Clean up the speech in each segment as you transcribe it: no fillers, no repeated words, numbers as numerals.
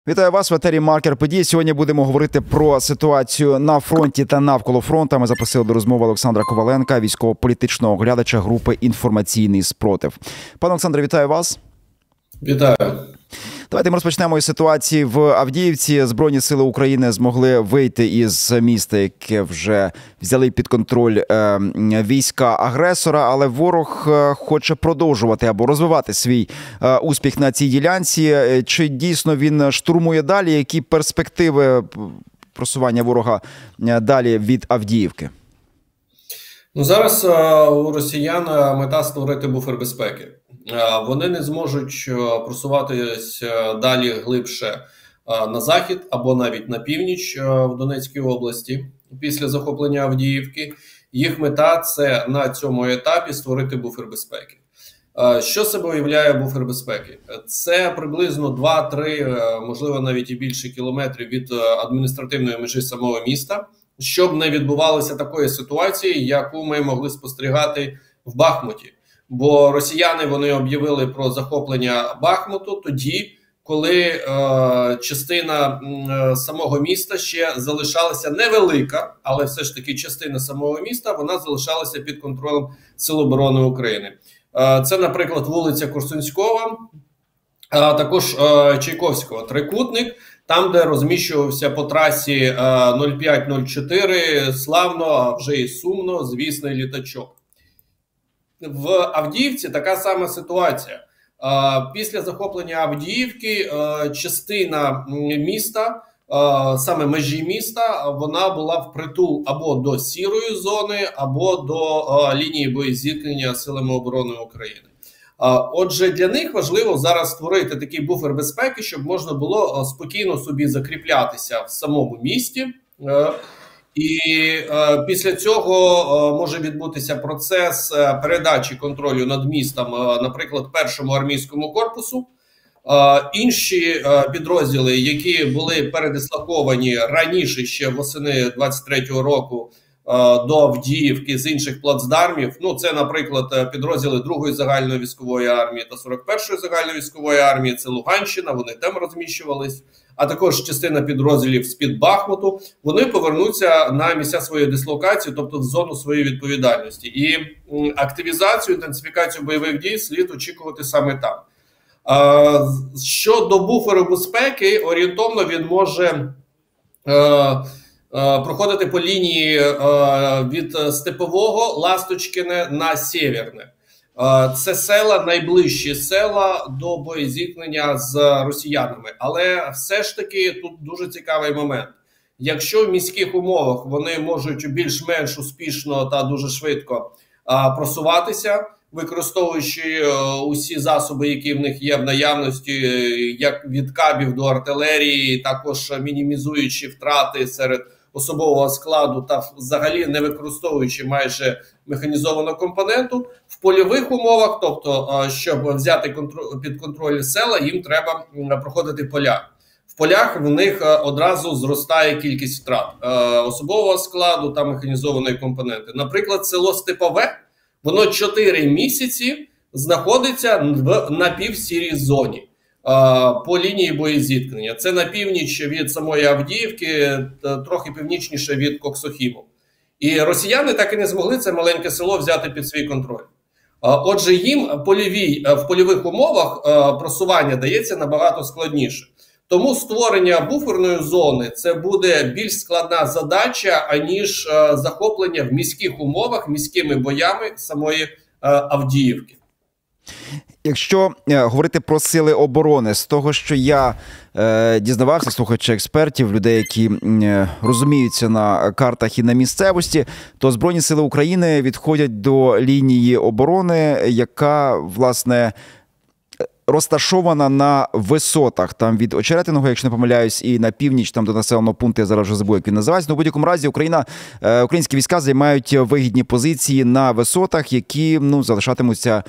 Вітаю вас в етері «Маркер подій». Сьогодні будемо говорити про ситуацію на фронті та навколо фронту. Ми запросили до розмови Олександра Коваленка, військово-політичного оглядача групи «Інформаційний спротив». Пане Олександре, вітаю вас. Вітаю. Давайте ми розпочнемо із ситуації в Авдіївці. Збройні сили України змогли вийти із міста, яке вже взяли під контроль війська агресора, але ворог хоче продовжувати або розвивати свій успіх на цій ділянці. Чи дійсно він штурмує далі? Які перспективи просування ворога далі від Авдіївки? Зараз у росіян мета створити буфер безпеки. Вони не зможуть просуватися далі глибше на захід або навіть на північ в Донецькій області після захоплення Авдіївки. Їх мета – це на цьому етапі створити буфер безпеки. Що себе уявляє буфер безпеки? Це приблизно 2-3, можливо навіть і більше кілометрів від адміністративної межі самого міста, щоб не відбувалося такої ситуації, яку ми могли спостерігати в Бахмуті. Бо росіяни вони об'явили про захоплення Бахмуту тоді, коли частина самого міста ще залишалася невелика, але все ж таки частина самого міста, вона залишалася під контролем Сил оборони України. Це, наприклад, вулиця Корсунського, а також Чайковського, трикутник, там, де розміщувався по трасі 0504 славно, а вже і сумно, звісний літачок. В Авдіївці така сама ситуація. Після захоплення Авдіївки частина міста, саме межі міста, вона була впритул або до сірої зони, або до лінії боєзіткнення Силами оборони України. Отже, для них важливо зараз створити такий буфер безпеки, щоб можна було спокійно собі закріплятися в самому місті. І після цього може відбутися процес передачі контролю над містом, наприклад, першому армійському корпусу. Інші підрозділи, які були передислоковані раніше, ще восени 23-го року, до Авдіївки з інших плацдармів, це, наприклад, підрозділи 2-ї загальної військової армії та 41-ї загальної військової армії, це Луганщина, вони там розміщувались, а також частина підрозділів з-під Бахмуту, вони повернуться на місця своєї дислокації, тобто в зону своєї відповідальності. І активізацію, інтенсифікацію бойових дій слід очікувати саме там. Щодо буферу безпеки, орієнтовно він може проходити по лінії від Степового, Ласточкине на Сєвєрне. Це села, найближчі села до боєзіткнення з росіянами. Але все ж таки тут дуже цікавий момент. Якщо в міських умовах вони можуть більш-менш успішно та дуже швидко просуватися, використовуючи усі засоби, які в них є в наявності, як від кабів до артилерії, також мінімізуючи втрати серед особового складу та взагалі не використовуючи майже механізовану компоненту, в польових умовах, тобто, щоб взяти під контроль села, їм треба проходити поля. В полях в них одразу зростає кількість втрат особового складу та механізованої компоненти. Наприклад, село Степове, воно 4 місяці знаходиться в напівсірій зоні по лінії боєзіткнення. Це на північ від самої Авдіївки, трохи північніше від Коксохіму. І росіяни так і не змогли це маленьке село взяти під свій контроль. Отже, їм в польових умовах просування дається набагато складніше. Тому створення буферної зони – це буде більш складна задача, аніж захоплення в міських умовах, міськими боями самої Авдіївки. Якщо говорити про сили оборони, з того, що я дізнавався, слухаючи експертів, людей, які розуміються на картах і на місцевості, то Збройні сили України відходять до лінії оборони, яка, власне, розташована на висотах, там від Очеретиного, якщо не помиляюсь, і на північ, там до населеного пункту, я зараз вже забув, як він називається. Но в будь-якому разі українські війська займають вигідні позиції на висотах, які залишатимуться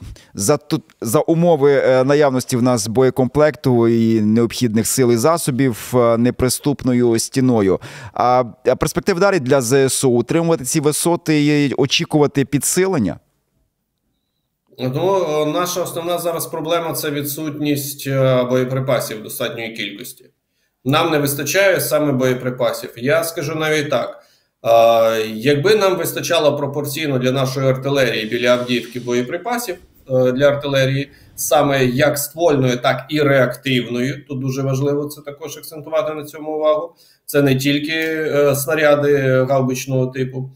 за умови наявності в нас боєкомплекту і необхідних сил і засобів неприступною стіною. А перспектив далі для ЗСУ – утримувати ці висоти і очікувати підсилення? Ну, наша основна зараз проблема – це відсутність боєприпасів достатньої кількості. Нам не вистачає саме боєприпасів. Я скажу навіть так. Якби нам вистачало пропорційно для нашої артилерії біля Авдіївки боєприпасів для артилерії, саме як ствольної, так і реактивної, тут дуже важливо це також акцентувати на цьому увагу, це не тільки снаряди гаубичного типу,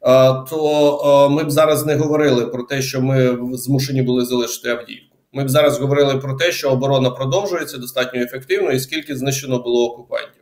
то ми б зараз не говорили про те, що ми змушені були залишити Авдіївку. Ми б зараз говорили про те, що оборона продовжується достатньо ефективно і скільки знищено було окупантів.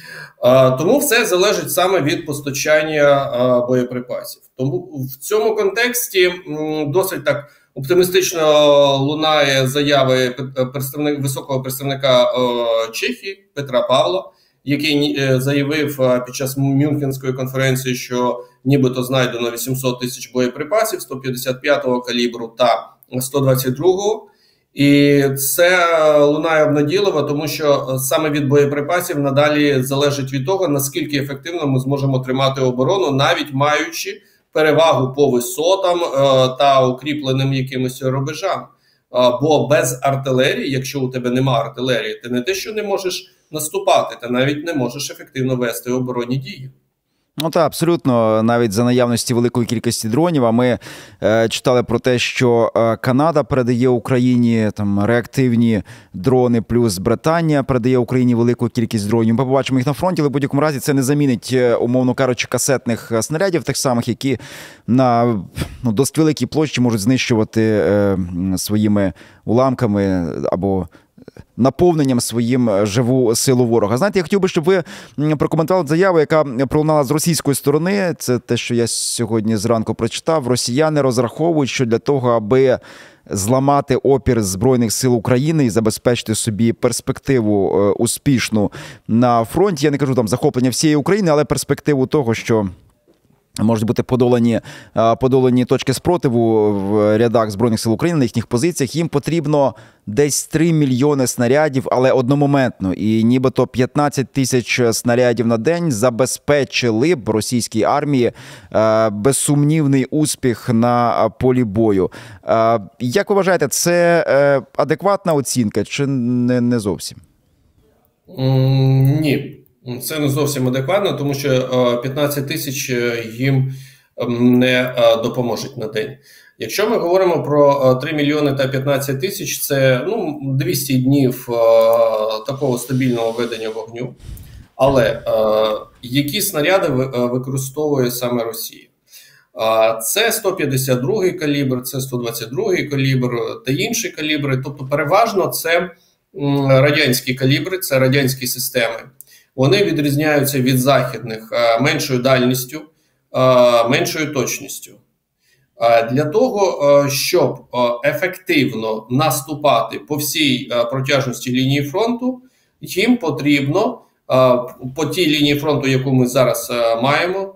Тому все залежить саме від постачання боєприпасів. Тому в цьому контексті досить так оптимістично лунає заяви високого представника Чехії Петра Павла, який заявив під час Мюнхенської конференції, що нібито знайдено 800 тисяч боєприпасів 155-го калібру та 122-го. І це лунає обнадійливо, тому що саме від боєприпасів надалі залежить від того, наскільки ефективно ми зможемо тримати оборону, навіть маючи перевагу по висотам та укріпленим якимось рубежам. Бо без артилерії, якщо у тебе немає артилерії, ти не те, що не можеш наступати, ти навіть не можеш ефективно вести оборонні дії. Ну так, абсолютно, навіть за наявності великої кількості дронів. А ми читали про те, що Канада передає Україні там реактивні дрони, плюс Британія передає Україні велику кількість дронів. Ми побачимо їх на фронті, але в будь-якому разі це не замінить, умовно кажучи, касетних снарядів, тих самих, які на досить великій площі можуть знищувати своїми уламками або наповненням своїм живу силу ворога. Знаєте, я хотів би, щоб ви прокоментували заяву, яка пролунала з російської сторони. Це те, що я сьогодні зранку прочитав. Росіяни розраховують, що для того, аби зламати опір Збройних сил України і забезпечити собі перспективу успішну на фронті, я не кажу там захоплення всієї України, але перспективу того, що можуть бути подолані точки спротиву в рядах Збройних сил України, на їхніх позиціях. Їм потрібно десь 3 мільйони снарядів, але одномоментно. І нібито 15 тисяч снарядів на день забезпечили б російській армії безсумнівний успіх на полі бою. Як ви вважаєте, це адекватна оцінка чи не зовсім? Ні. Це не зовсім адекватно, тому що 15 тисяч їм не допоможуть на день. Якщо ми говоримо про 3 мільйони та 15 тисяч, це 200 днів такого стабільного ведення вогню. Але які снаряди використовує саме Росія? Це 152-й калібр, це 122-й калібр та інші калібри. Тобто переважно це радянські калібри, це радянські системи. Вони відрізняються від західних меншою дальністю, меншою точністю. Для того, щоб ефективно наступати по всій протяжності лінії фронту, їм потрібно по тій лінії фронту, яку ми зараз маємо,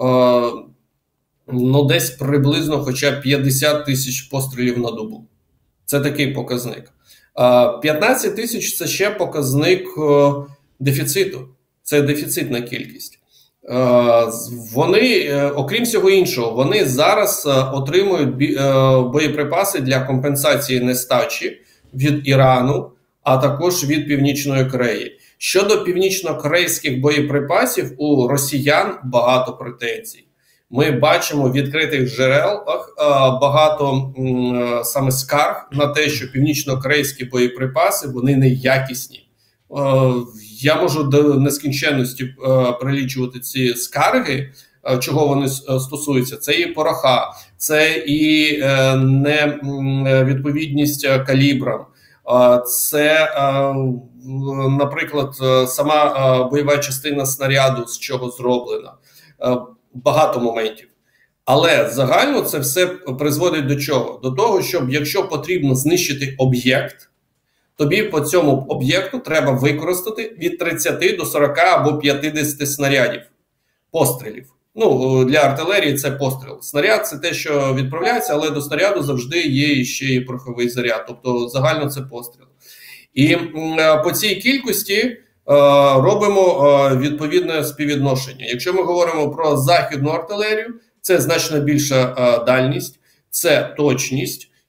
десь приблизно хоча б 50 тисяч пострілів на добу. Це такий показник. 15 тисяч – це ще показник дефіциту. Це дефіцитна кількість. Вони, окрім всього іншого, вони зараз отримують боєприпаси для компенсації нестачі від Ірану, а також від Північної Кореї. Щодо північно-корейських боєприпасів, у росіян багато претензій. Ми бачимо в відкритих джерелах багато саме скарг на те, що північно-корейські боєприпаси, вони неякісні. Я можу до нескінченності перелічувати ці скарги, чого вони стосуються. Це і пороха, це і невідповідність калібрам, це, наприклад, сама бойова частина снаряду, з чого зроблена. Багато моментів. Але загально це все призводить до чого? До того, що якщо потрібно знищити об'єкт, тобі по цьому об'єкту треба використати від 30 до 40 або 50 снарядів, пострілів. Для артилерії це постріл. Снаряд – це те, що відправляється, але до снаряду завжди є ще і пороховий заряд. Тобто загально це постріл. І по цій кількості робимо відповідне співвідношення. Якщо ми говоримо про західну артилерію, це значно більша дальність, це точність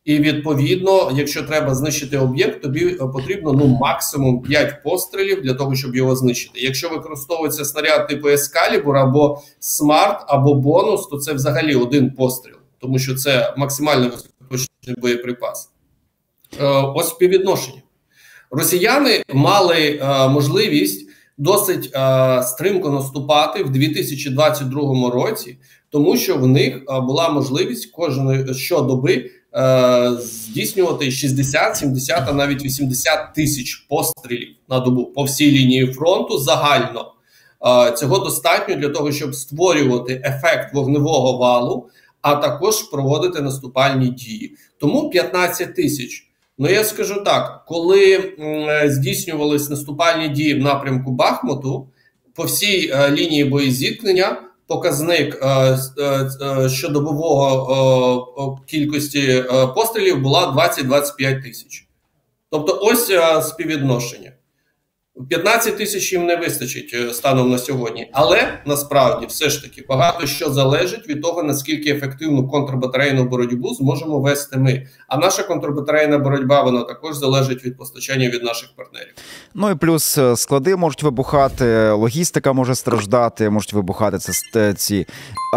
І відповідно, якщо треба знищити об'єкт, тобі потрібно максимум 5 пострілів для того, щоб його знищити. Якщо використовується снаряд типу Ескалібур або Смарт, або бонус, то це взагалі один постріл, тому що це максимально високоточний боєприпас. Ось співвідношення. Росіяни мали можливість досить стрімко наступати в 2022 році, тому що в них була можливість щодоби здійснювати 60, 70, а навіть 80 тисяч пострілів на добу по всій лінії фронту загально. Цього достатньо для того, щоб створювати ефект вогневого валу, а також проводити наступальні дії. Тому 15 тисяч. Ну, я скажу так, коли здійснювались наступальні дії в напрямку Бахмуту, по всій лінії боєзіткнення показник щодобового кількості пострілів була 20-25 тисяч. Тобто ось співвідношення. 15 тисяч їм не вистачить станом на сьогодні. Але насправді все ж таки багато що залежить від того, наскільки ефективну контрбатарейну боротьбу зможемо вести ми. А наша контрбатарейна боротьба, вона також залежить від постачання від наших партнерів. Ну і плюс склади можуть вибухати, логістика може страждати, можуть вибухати ці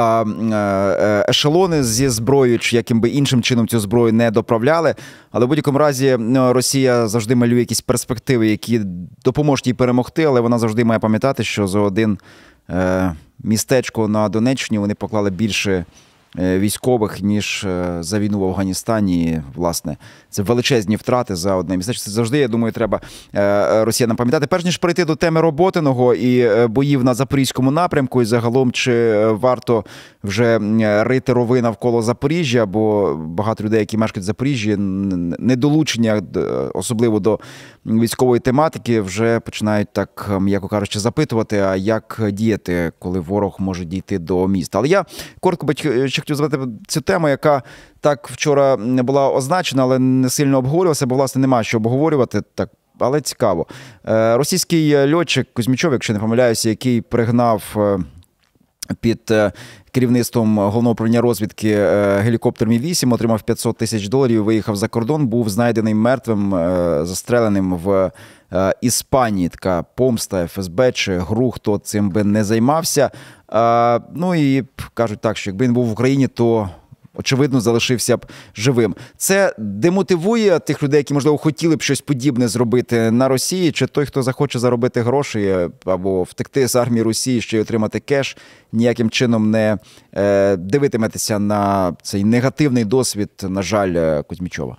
ешелони зі зброєю, чи яким би іншим чином цю зброю не доправляли. Але в будь-якому разі Росія завжди малює якісь перспективи, які допоможуть їй перемогти, але вона завжди має пам'ятати, що за один містечко на Донеччині вони поклали більше військових, ніж за війну в Афганістані. І, власне, це величезні втрати за одне містечко. Це завжди, я думаю, треба росіянам пам'ятати. Перш ніж перейти до теми Роботиного і боїв на Запорізькому напрямку, і загалом, чи варто вже рити рови навколо Запоріжжя, бо багато людей, які мешкають в Запоріжжі, недолучення, особливо до військової тематики, вже починають так, м'яко кажучи, запитувати, а як діяти, коли ворог може дійти до міста. Але я коротко ще хотів задати цю тему, яка так вчора не була означена, але не сильно обговорювалася, бо, власне, немає що обговорювати, так, але цікаво. Російський льотчик Кузьмічов, якщо не помиляюся, який пригнав під керівництвом Головного управління розвідки гелікоптер Мі-8, отримав $500 тисяч, виїхав за кордон, був знайдений мертвим, застреленим в Іспанії. Така помста ФСБ чи ГРУ, хто цим би не займався. Ну і кажуть так, що якби він був в Україні, то очевидно, залишився б живим. Це демотивує тих людей, які, можливо, хотіли б щось подібне зробити на Росії, чи той, хто захоче заробити гроші або втекти з армії Росії, ще й отримати кеш, ніяким чином не дивитиметеся на цей негативний досвід, на жаль, Кузьмічова?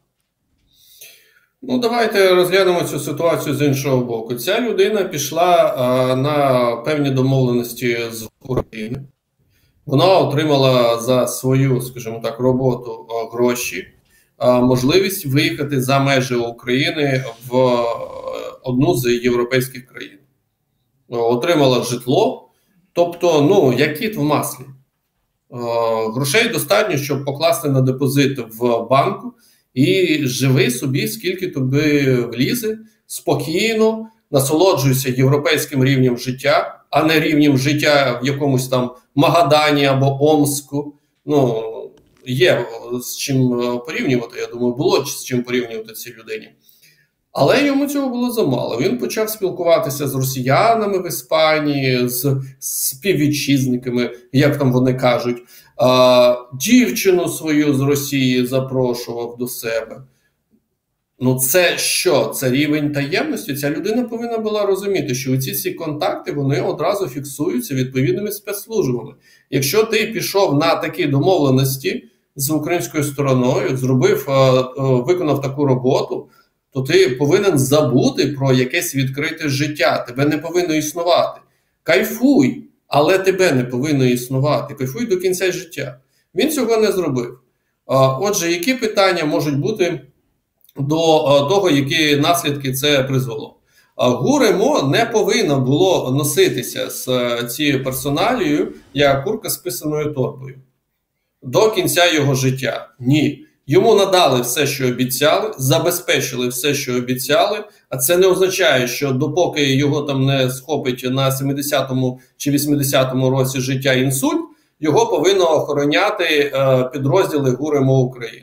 Ну, давайте розглянемо цю ситуацію з іншого боку. Ця людина пішла на певні домовленості з України. Вона отримала за свою, скажімо так, роботу гроші, можливість виїхати за межі України в одну з європейських країн. Отримала житло, тобто, як кіт в маслі. Грошей достатньо, щоб покласти на депозит в банку і живи собі, скільки тобі влізе, спокійно, насолоджуйся європейським рівнем життя, а не рівнем життя в якомусь там Магадані або Омску. Є з чим порівнювати, я думаю, було з чим порівнювати цій людині. Але йому цього було замало. Він почав спілкуватися з росіянами в Іспанії, з співвітчизниками, як там вони кажуть. Дівчину свою з Росії запрошував до себе. Це що? Це рівень таємності? Ця людина повинна була розуміти, що ці всі контакти, вони одразу фіксуються відповідними спецслужбами. Якщо ти пішов на такі домовленості з українською стороною, виконав таку роботу, то ти повинен забути про якесь відкрите життя. Тебе не повинно існувати. Кайфуй, але тебе не повинно існувати. Кайфуй до кінця життя. Він цього не зробив. Отже, які питання можуть бути до того, які наслідки це призвело? ГУР-МО не повинно було носитися з цією персоналією, як курка з писаною торбою до кінця його життя. Ні. Йому надали все, що обіцяли, забезпечили все, що обіцяли, а це не означає, що допоки його там не схопить на 70-му чи 80-му році життя інсульт, його повинно охороняти підрозділи ГУР-МО України.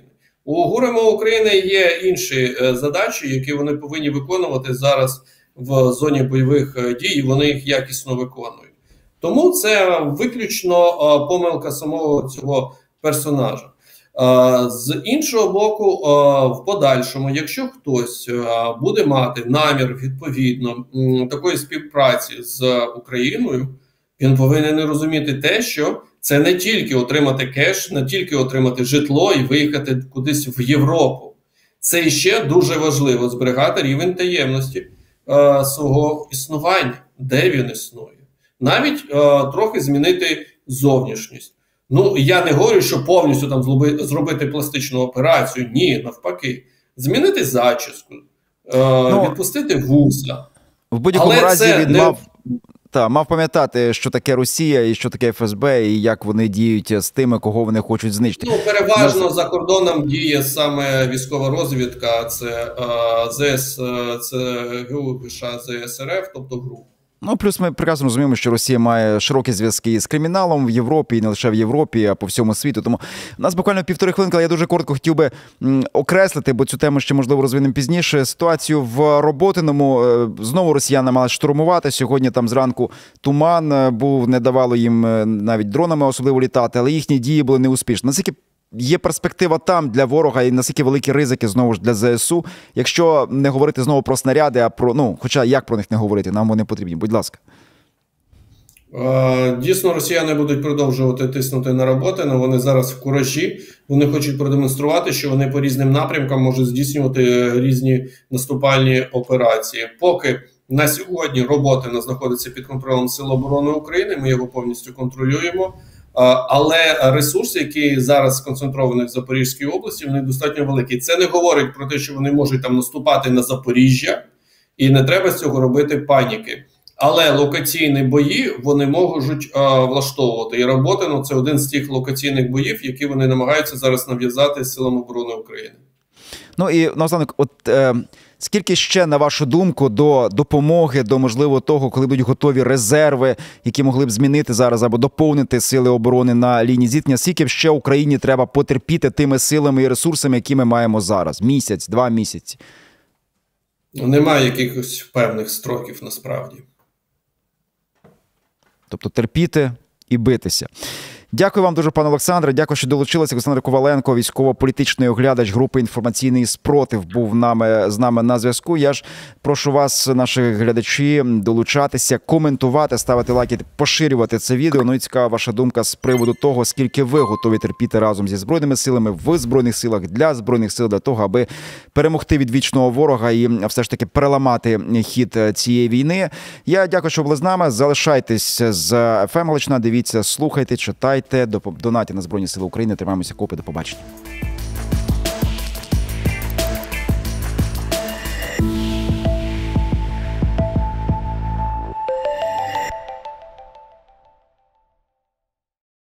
У ГУР МО України є інші задачі, які вони повинні виконувати зараз в зоні бойових дій, і вони їх якісно виконують. Тому це виключно помилка самого цього персонажа. З іншого боку, в подальшому, якщо хтось буде мати намір відповідно такої співпраці з Україною, він повинен розуміти те, що це не тільки отримати кеш, не тільки отримати житло і виїхати кудись в Європу. Це ще дуже важливо зберігати рівень таємності свого існування, де він існує. Навіть трохи змінити зовнішність. Ну, я не говорю, що повністю там зробити пластичну операцію. Ні, навпаки. Змінити зачіску, відпустити вуса. В будь-якому разі він мав пам'ятати, що таке Росія і що таке ФСБ, і як вони діють з тими, кого вони хочуть знищити. Ну, переважно за кордоном діє саме військова розвідка, це ЗС, це ГУ США ЗСРФ, тобто ГРУ. Ну, плюс ми прекрасно розуміємо, що Росія має широкі зв'язки з криміналом в Європі, і не лише в Європі, а по всьому світу. Тому у нас буквально півтори хвилинки, але я дуже коротко хотів би окреслити, бо цю тему ще, можливо, розвинемо пізніше. Ситуацію в Роботиному. Знову росіяни мали штурмувати. Сьогодні там зранку туман був, не давало їм навіть дронами особливо літати, але їхні дії були неуспішні. Наскільки є перспектива там для ворога і наскільки великі ризики, знову ж, для ЗСУ, якщо не говорити знову про снаряди, а про, хоча як про них не говорити, нам вони потрібні. Будь ласка. Дійсно, росіяни будуть продовжувати тиснути на Роботино, вони зараз в куражі, вони хочуть продемонструвати, що вони по різним напрямкам можуть здійснювати різні наступальні операції. Поки на сьогодні Роботино знаходиться під контролем Сил оборони України, ми його повністю контролюємо. Але ресурси, які зараз сконцентровані в Запорізькій області, вони достатньо великі. Це не говорить про те, що вони можуть там наступати на Запоріжжя, і не треба з цього робити паніки. Але локаційні бої вони можуть влаштовувати. І Роботино – це один з тих локаційних боїв, які вони намагаються зараз нав'язати Силам оборони України. Ну і наостанок, скільки ще, на вашу думку, до допомоги, до, можливо, того, коли будуть готові резерви, які могли б змінити зараз або доповнити сили оборони на лінії зіткнення, скільки ще Україні треба потерпіти тими силами і ресурсами, які ми маємо зараз? Місяць, 2 місяці? Немає якихось певних строків, насправді. Тобто терпіти і битися. Дякую вам дуже, пане Олександре. Дякую, що долучилися. Олександр Коваленко, військово-політичний оглядач групи «Інформаційний спротив», був з нами на зв'язку. Я ж прошу вас, наші глядачі, долучатися, коментувати, ставити лайки, поширювати це відео. Ну і цікава ваша думка з приводу того, скільки ви готові терпіти разом зі Збройними силами, в Збройних силах, для Збройних сил, для того, аби перемогти відвічного ворога і все ж таки переламати хід цієї війни. Я дякую, що були з нами. Залишайтесь з FM Галичина, дивіться, слухайте, читайте. Донатьте на Збройні Сили України. Тримаємося купи. До побачення.